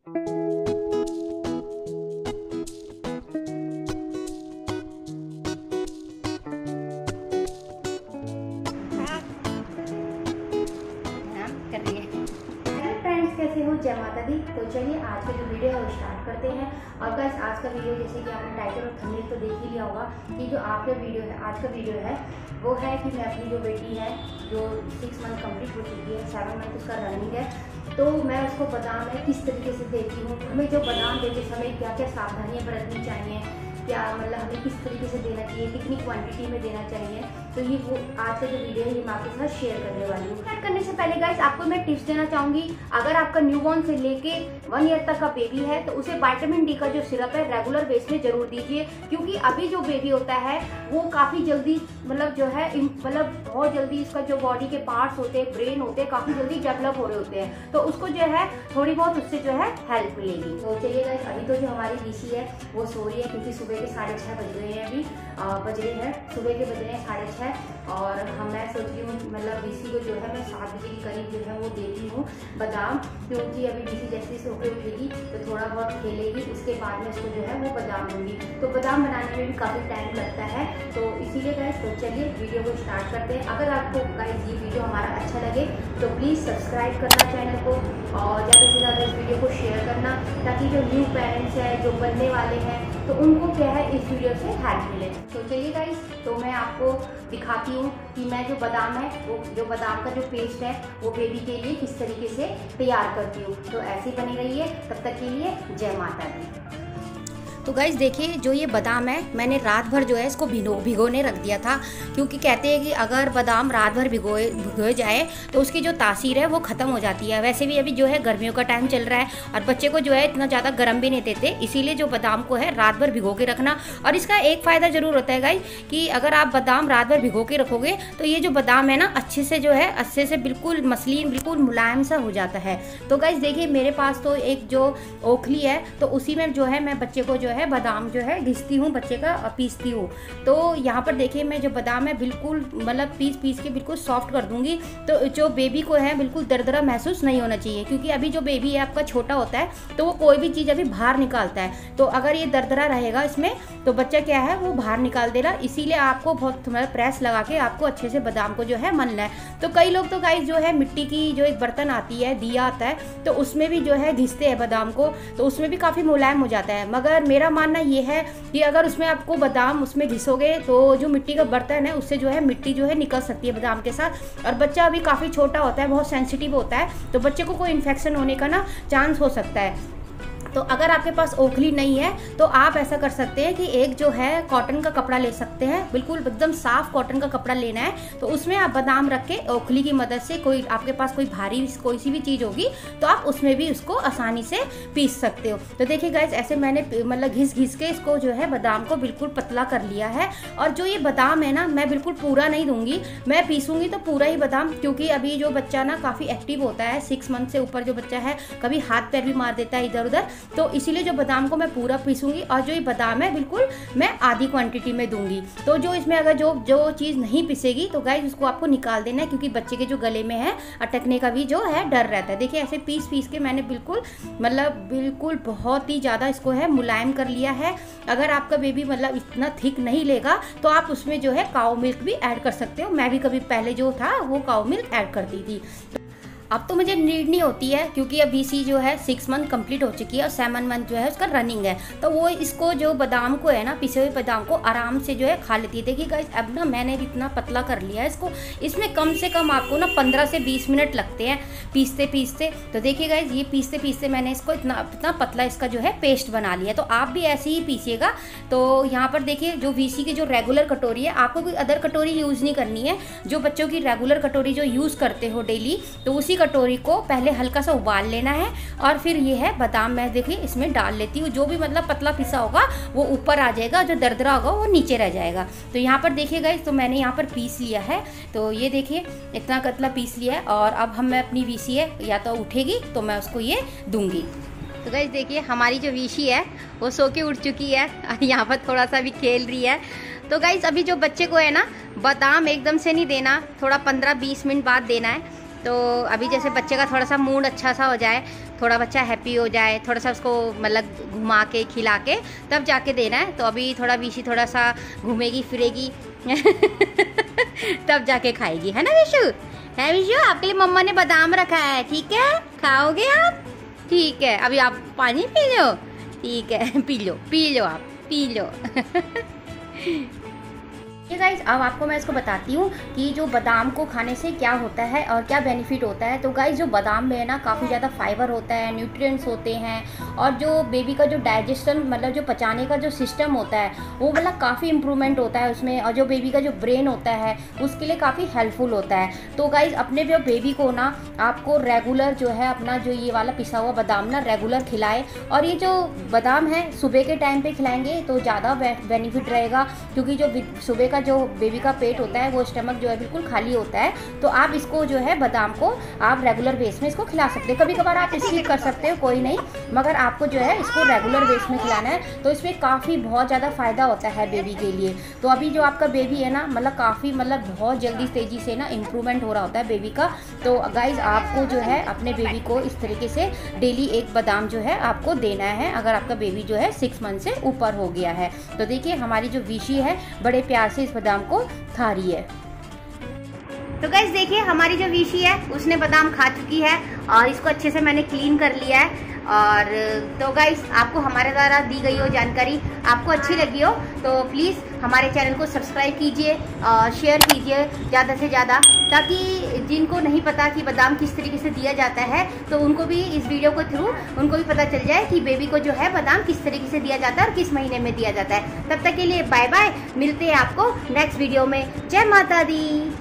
कैसे हो? जय माता दी। तो चलिए आज का जो वीडियो है वो स्टार्ट करते हैं। और गाइस आज का वीडियो जैसे कि आपने टाइटल और थंबनेल तो देख ही लिया होगा कि जो आपका वीडियो है आज का वीडियो है वो है कि मैं अपनी जो बेटी है जो 6 मंथ कंप्लीट हो चुकी है, 7 मंथ उसका रनिंग है, तो मैं उसको बादाम है किस तरीके से देती हूँ, हमें जो बादाम देते समय क्या क्या सावधानियाँ बरतनी चाहिए, क्या मतलब हमें किस तरीके से देना चाहिए, कितनी क्वांटिटी में देना चाहिए, तो ये वो आज का जो वीडियो है ये मैं आपके साथ शेयर करने वाली हूँ। स्टार्ट करने से पहले गाइस आपको मैं टिप्स देना चाहूँगी, अगर आपका न्यूबॉर्न से लेके 1 ईयर तक का बेबी है तो उसे विटामिन डी का जो सिरप है रेगुलर बेस में जरूर दीजिए, क्योंकि अभी जो बेबी होता है वो काफ़ी जल्दी मतलब जो है मतलब बहुत जल्दी इसका जो बॉडी के पार्ट्स होते हैं, ब्रेन होते हैं, काफ़ी जल्दी डेवलप हो रहे होते हैं, तो उसको जो है थोड़ी बहुत उससे जो है हेल्प मिलेगी। तो चलिए गाइस अभी तो जो हमारी डीसी है वो सो रही है, क्योंकि सुबह के 6:30 बज रहे हैं, अभी बज रहे हैं सुबह के बज रहे हैं 6:30, और मैं सोच रही हूँ मतलब डीसी को जो है मैं 7 बजे के करीब जो है वो देती हूँ बादाम, क्योंकि अभी डीसी जैसे सो के उठेगी तो थोड़ा बहुत खेलेगी, उसके बाद में उसको जो है वो बादाम दूंगी। तो बादाम बनाने में भी काफ़ी टाइम लगता है, तो इसीलिए गाइस तो चलिए वीडियो को स्टार्ट करते हैं। अगर आपको गाइस ये वीडियो हमारा अच्छा लगे तो प्लीज़ सब्सक्राइब करना चैनल को, और ज़्यादा से ज़्यादा इस वीडियो को शेयर करना, ताकि जो न्यू पेरेंट्स हैं जो बनने वाले हैं तो उनको क्या है इस वीडियो से हेल्प मिले। तो चलिए गाइस तो मैं आपको दिखाती हूँ कि मैं जो बादाम है वो जो बादाम का जो पेस्ट है वो बेबी के लिए किस तरीके से तैयार करती हूँ। तो ऐसे बनी रहिए, तब तक के लिए जय माता दी। तो गाइस देखिए जो ये बादाम है मैंने रात भर जो है इसको भिगोने रख दिया था, क्योंकि कहते हैं कि अगर बादाम रात भर भिगोए जाए तो उसकी जो तासीर है वो ख़त्म हो जाती है। वैसे भी अभी जो है गर्मियों का टाइम चल रहा है और बच्चे को जो है इतना ज़्यादा गर्म भी नहीं देते, इसीलिए जो बादाम को है रात भर भिगो के रखना। और इसका एक फ़ायदा ज़रूर होता है गाइस कि अगर आप बादाम रात भर भिगो के रखोगे तो ये जो बादाम है ना अच्छे से जो है अच्छे से बिल्कुल मसलिन बिल्कुल मुलायम सा हो जाता है। तो गाइस देखिए मेरे पास तो एक जो ओखली है तो उसी में जो है मैं बच्चे को जो है बादाम जो है घिसती हूँ, बच्चे का पीसती हूँ। तो यहाँ पर देखिए मैं जो बादाम है बिल्कुल मतलब पीस के बिल्कुल सॉफ्ट कर दूंगी, तो जो बेबी को है बिल्कुल दरदरा महसूस नहीं होना चाहिए, क्योंकि अभी जो बेबी है आपका छोटा होता है तो वो कोई भी चीज़ अभी बाहर निकालता है, तो अगर ये दरदरा रहेगा इसमें तो बच्चा क्या है वो बाहर निकाल देगा। इसीलिए आपको बहुत मतलब प्रेस लगा के आपको अच्छे से बादाम को जो है मलना है। तो कई लोग तो गाइस जो है मिट्टी की जो एक बर्तन आती है, दिया आता है, तो उसमें भी जो है घिसते हैं बादाम को, तो उसमें भी काफ़ी मुलायम हो जाता है। मगर मेरा मानना ये है कि अगर उसमें आपको बादाम उसमें घिसोगे तो जो मिट्टी का बर्तन है उससे जो है मिट्टी जो है निकल सकती है बादाम के साथ, और बच्चा अभी काफ़ी छोटा होता है, बहुत सेंसिटिव होता है, तो बच्चे को कोई इन्फेक्शन होने का ना चांस हो सकता है। तो अगर आपके पास ओखली नहीं है तो आप ऐसा कर सकते हैं कि एक जो है कॉटन का कपड़ा ले सकते हैं, बिल्कुल एकदम साफ कॉटन का कपड़ा लेना है, तो उसमें आप बादाम रख के ओखली की मदद से कोई आपके पास कोई भारी कोई सी भी चीज़ होगी तो आप उसमें भी उसको आसानी से पीस सकते हो। तो देखिए गाइस ऐसे मैंने मतलब घिस के इसको जो है बादाम को बिल्कुल पतला कर लिया है। और जो ये बादाम है ना मैं बिल्कुल पूरा नहीं दूंगी, मैं पीसूंगी तो पूरा ही बादाम, क्योंकि अभी जो बच्चा ना काफ़ी एक्टिव होता है, 6 मंथ से ऊपर जो बच्चा है कभी हाथ पैर भी मार देता है इधर उधर, तो इसीलिए जो बादाम को मैं पूरा पीसूंगी, और जो ये बादाम है बिल्कुल मैं आधी क्वांटिटी में दूंगी। तो जो इसमें अगर जो चीज़ नहीं पिसेगी तो गाइस उसको आपको निकाल देना है, क्योंकि बच्चे के जो गले में है अटकने का भी जो है डर रहता है। देखिए ऐसे पीस के मैंने बिल्कुल मतलब बिल्कुल बहुत ही ज़्यादा इसको है मुलायम कर लिया है। अगर आपका बेबी मतलब इतना थिक नहीं लेगा तो आप उसमें जो है काऊ मिल्क भी ऐड कर सकते हो। मैं भी कभी पहले जो था वो काऊ मिल्क ऐड करती थी, अब तो मुझे नीड नहीं होती है, क्योंकि अब बीसी जो है 6 मंथ कंप्लीट हो चुकी है और 7 मंथ जो है उसका रनिंग है, तो वो इसको जो बादाम को है ना पिसे हुए बादाम को आराम से जो है खा लेती है। देखिए गाइस अब ना मैंने इतना पतला कर लिया है इसको, इसमें कम से कम आपको ना 15 से 20 मिनट लगते हैं पीसते। तो देखिए गाइस ये पीसते मैंने इसको इतना पतला इसका जो है पेस्ट बना लिया। तो आप भी ऐसे ही पीसिएगा। तो यहाँ पर देखिए जो वीसी की जो रेगुलर कटोरी है, आपको कोई अदर कटोरी यूज़ नहीं करनी है, जो बच्चों की रेगुलर कटोरी जो यूज़ करते हो डेली, तो उसी कटोरी को पहले हल्का सा उबाल लेना है, और फिर ये है बादाम मैं देखिए इसमें डाल लेती हूँ। जो भी मतलब पतला पिसा होगा वो ऊपर आ जाएगा, जो दरदरा होगा वो नीचे रह जाएगा। तो यहाँ पर देखिए गाइस तो मैंने यहाँ पर पीस लिया है, तो ये देखिए इतना पतला पीस लिया है। और अब हम मैं अपनी वीसी है या तो उठेगी तो मैं उसको ये दूंगी। तो गाइस देखिए हमारी जो वीसी है वो सो के उठ चुकी है, यहाँ पर थोड़ा सा भी खेल रही है। तो गाइस अभी जो बच्चे को है ना बादाम एकदम से नहीं देना, थोड़ा 15-20 मिनट बाद देना है। तो अभी जैसे बच्चे का थोड़ा सा मूड अच्छा सा हो जाए, थोड़ा बच्चा हैप्पी हो जाए, थोड़ा सा उसको मतलब घुमा के खिला के तब जाके देना है। तो अभी थोड़ा विशी थोड़ा सा घूमेगी फिरेगी तब जाके खाएगी, है ना विशु? है विशु, आपके लिए मम्मा ने बादाम रखा है, ठीक है? खाओगे आप? ठीक है, अभी आप पानी पी लो, ठीक है? पी लो आप, पी लो। गाइज अब आपको मैं इसको बताती हूँ कि जो बादाम को खाने से क्या होता है और क्या बेनिफिट होता है। तो गाइज जो बादाम में है ना काफ़ी ज़्यादा फाइबर होता है, न्यूट्रिएंट्स होते हैं, और जो बेबी का जो डाइजेशन मतलब जो पचाने का जो सिस्टम होता है वो मतलब काफ़ी इंप्रूवमेंट होता है उसमें, और जो बेबी का जो ब्रेन होता है उसके लिए काफ़ी हेल्पफुल होता है। तो गाइज अपने जो बेबी को ना आपको रेगुलर जो है अपना जो ये वाला पिसा हुआ बादाम ना रेगुलर खिलाए, और ये जो बादाम है सुबह के टाइम पे खिलाएंगे तो ज़्यादा बेनिफिट रहेगा, क्योंकि जो सुबह का जो बेबी का पेट होता है वो स्टमक जो है बिल्कुल खाली होता है। तो आप इसको जो है बादाम को आप रेगुलर बेस में इसको खिला सकते हैं। कभी कभार आप स्किप कर सकते हो, कोई नहीं, मगर आपको जो है इसको रेगुलर बेस में खिलाना है। तो इसमें काफ़ी बहुत ज़्यादा फ़ायदा होता है बेबी के लिए। तो अभी जो आपका बेबी है ना मतलब काफ़ी मतलब बहुत जल्दी तेज़ी से ना इम्प्रूवमेंट हो रहा होता है बेबी का। तो गाइज आपको जो है अपने बेबी को इस तरीके से डेली एक बादाम जो है आपको देना है, अगर आपका बेबी जो है 6 मंथ से ऊपर हो गया है। तो देखिए हमारी जो विशी है बड़े प्यार से इस बादाम को खा रही है। तो गाइस देखिए हमारी जो विशी है उसने बादाम खा चुकी है और इसको अच्छे से मैंने क्लीन कर लिया है। और तो गाइस आपको हमारे द्वारा दी गई हो जानकारी आपको अच्छी लगी हो तो प्लीज़ हमारे चैनल को सब्सक्राइब कीजिए और शेयर कीजिए ज़्यादा से ज़्यादा, ताकि जिनको नहीं पता कि बादाम किस तरीके से दिया जाता है तो उनको भी इस वीडियो को थ्रू उनको भी पता चल जाए कि बेबी को जो है बादाम किस तरीके से दिया जाता है और किस महीने में दिया जाता है। तब तक के लिए बाय बाय, मिलते हैं आपको नेक्स्ट वीडियो में। जय माता दी।